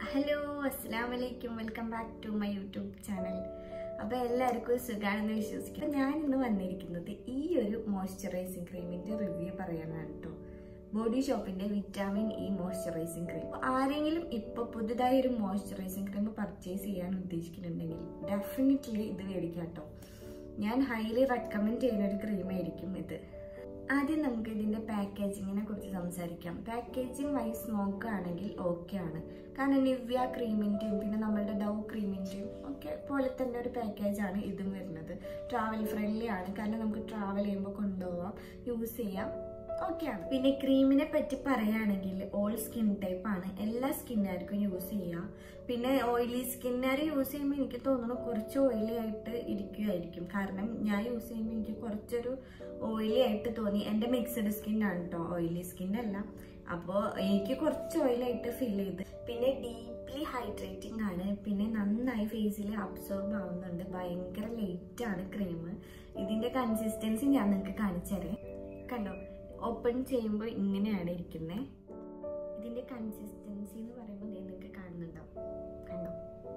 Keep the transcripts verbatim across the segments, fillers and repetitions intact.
Hello അസ്സലാമു അലൈക്കും welcome back to my YouTube channel. അപ്പോൾ എല്ലാവർക്കും സുഖമാണെന്ന് വിശ്വസിക്കും. ഞാൻ ഇന്ന് വന്നിരിക്കുന്നത് ഈ ഒരു മോയ്സ്ചറൈസിങ് ക്രീമിൻ്റെ റിവ്യൂ പറയാനാണ് കേട്ടോ. ബോഡി ഷോപ്പിൻ്റെ വിറ്റാമിൻ ഇ മോയ്സ്ചറൈസിങ് ക്രീം. ആരെങ്കിലും ഇപ്പോൾ പുതുതായി ഒരു മോയ്സ്ചറൈസിങ് ക്രീം പർച്ചേസ് ചെയ്യാൻ ഉദ്ദേശിക്കുന്നുണ്ടെങ്കിൽ ഡെഫിനറ്റ്ലി ഇത് മേടിക്കാം കേട്ടോ. ഞാൻ ഹൈലി റെക്കമെൻഡ് ചെയ്യുന്ന ഒരു ക്രീമായിരിക്കും ഇത്. ആദ്യം നമുക്ക് ഇതിൻ്റെ പാക്കേജിങ്ങിനെ കുറിച്ച് സംസാരിക്കാം. പാക്കേജിങ് വൈസ് നോക്കുകയാണെങ്കിൽ ഓക്കെ ആണ്. കാരണം നിവ്യ ക്രീമിൻ്റെയും പിന്നെ നമ്മളുടെ ഡൗ ക്രീമിൻ്റെയും ഒക്കെ പോലെ തന്നെ ഒരു പാക്കേജാണ് ഇതും വരുന്നത്. ട്രാവൽ ഫ്രണ്ട്ലി ആണ്, കാരണം നമുക്ക് ട്രാവൽ ചെയ്യുമ്പോൾ കൊണ്ടുപോകാം, യൂസ് ചെയ്യാം, ഓക്കെയാണ്. പിന്നെ ക്രീമിനെ പറ്റി പറയുകയാണെങ്കിൽ ഓൾ സ്കിൻ ടൈപ്പ് ആണ്, എല്ലാ സ്കിന്നുകാർക്കും യൂസ് ചെയ്യാം. പിന്നെ ഓയിലി സ്കിന്നുകാർ യൂസ് ചെയ്യുമ്പോൾ എനിക്ക് തോന്നുന്നു കുറച്ച് ഓയിലി ആയിട്ട് ഇരിക്കുമായിരിക്കും. കാരണം ഞാൻ യൂസ് ചെയ്യുമ്പോൾ എനിക്ക് കുറച്ചൊരു ഓയിലി ആയിട്ട് തോന്നി. എൻ്റെ മിക്സഡ് സ്കിന്നാണ് കേട്ടോ, ഓയിലി സ്കിന്നല്ല. അപ്പോൾ എനിക്ക് കുറച്ച് ഓയിലായിട്ട് ഫീൽ ചെയ്ത്. പിന്നെ ഡീപ്ലി ഹൈഡ്രേറ്റിംഗ് ആണ്. പിന്നെ നന്നായി ഫേസിൽ അബ്സോർബ് ആവുന്നുണ്ട്. ഭയങ്കര ലൈറ്റ് ആണ് ക്രീം. ഇതിൻ്റെ കൺസിസ്റ്റൻസി ഞാൻ നിങ്ങൾക്ക് കാണിച്ചു തരാം. കണ്ടോ, ഓപ്പൺ ചെയ്യുമ്പോൾ ഇങ്ങനെയാണ് ഇരിക്കുന്നത്. ഇതിൻ്റെ കൺസിസ്റ്റൻസി എന്ന് പറയുമ്പോൾ നിങ്ങൾക്ക് കാണുന്നുണ്ടാവും. കണ്ടോ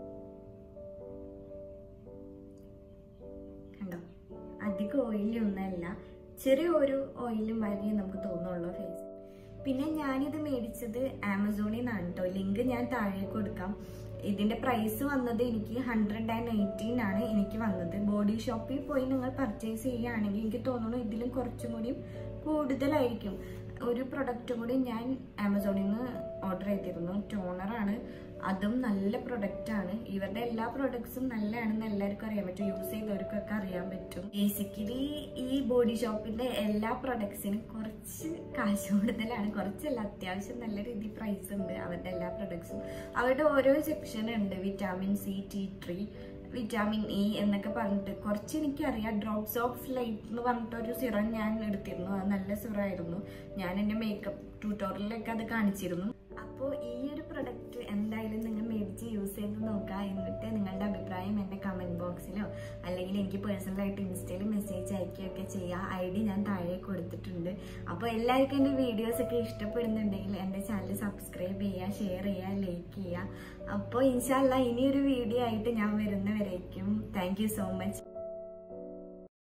കണ്ടോ അധികം ഓയിലി ഒന്നല്ല, ചെറിയ ഒരു ഓയിലും വരെ നമുക്ക് തോന്നുള്ളൂ ഫേസ്. പിന്നെ ഞാനിത് മേടിച്ചത് ആമസോണിൽ നിന്നാണ് കേട്ടോ. ലിങ്ക് ഞാൻ താഴെ കൊടുക്കാം. ഇതിൻ്റെ പ്രൈസ് വന്നത് എനിക്ക് ഹൺഡ്രഡ് ആൻഡ് എയ്റ്റീൻ ആണ് എനിക്ക് വന്നത്. ബോഡി ഷോപ്പിൽ പോയി നിങ്ങൾ പർച്ചേസ് ചെയ്യുകയാണെങ്കിൽ എനിക്ക് തോന്നുന്നു ഇതിലും കുറച്ചും കൂടി കൂടുതലായിരിക്കും. ഒരു പ്രൊഡക്റ്റും കൂടി ഞാൻ ആമസോണിൽ നിന്ന് ഓർഡർ ചെയ്തിരുന്നു. ടോണറാണ്, അതും നല്ല പ്രൊഡക്റ്റാണ്. ഇവരുടെ എല്ലാ പ്രൊഡക്ട്സും നല്ലതാണെന്ന് എല്ലാവർക്കും അറിയാൻ പറ്റും, യൂസ് ചെയ്തവർക്കൊക്കെ അറിയാൻ പറ്റും. ബേസിക്കലി ഈ ബോഡി ഷോപ്പിന്റെ എല്ലാ പ്രൊഡക്ട്സിനും കുറച്ച് കാശ് കൂടുതലാണ്. കുറച്ചല്ല, അത്യാവശ്യം നല്ല രീതിയിൽ പ്രൈസ് ഉണ്ട് അവരുടെ എല്ലാ പ്രൊഡക്ട്സും. അവരുടെ ഓരോ സെക്ഷൻ ഉണ്ട്. Vitamin C, T three, vitamin E എന്നൊക്കെ പറഞ്ഞിട്ട് കുറച്ച് എനിക്കറിയാം. ഡ്രോപ്സ് ഓഫ് ലൈറ്റ് എന്ന് പറഞ്ഞിട്ട് ഒരു സിറം ഞാൻ എടുത്തിരുന്നു. അത് നല്ല സിറമായിരുന്നു. ഞാൻ എൻ്റെ മേക്കപ്പ് ട്യൂട്ടോറിയലൊക്കെ അത് കാണിച്ചിരുന്നു. അപ്പോൾ ഈ ഒരു പ്രൊഡക്റ്റ് എന്തായാലും നിങ്ങൾ മേടിച്ച് യൂസ് ചെയ്ത് നോക്കുക. എന്നിട്ട് നിങ്ങളുടെ അഭിപ്രായം എൻ്റെ കമൻറ്റ് ബോക്സിലോ അല്ലെങ്കിൽ എനിക്ക് പേഴ്സണലായിട്ട് ഇൻസ്റ്റയിൽ മെസ്സേജ് അയക്കുകയൊക്കെ ചെയ്യുക. ഐ ഡി ഞാൻ താഴെ കൊടുത്തിട്ടുണ്ട്. അപ്പോൾ എല്ലാവർക്കും എൻ്റെ വീഡിയോസൊക്കെ ഇഷ്ടപ്പെടുന്നുണ്ടെങ്കിൽ എൻ്റെ ചാനൽ സബ്സ്ക്രൈബ് ചെയ്യുക, ഷെയർ ചെയ്യുക, ലൈക്ക് ചെയ്യുക. അപ്പോൾ ഇൻഷാ അല്ലാഹ് ഇനിയൊരു വീഡിയോ ആയിട്ട് ഞാൻ വരുന്നവരേക്കും. Thank you so much.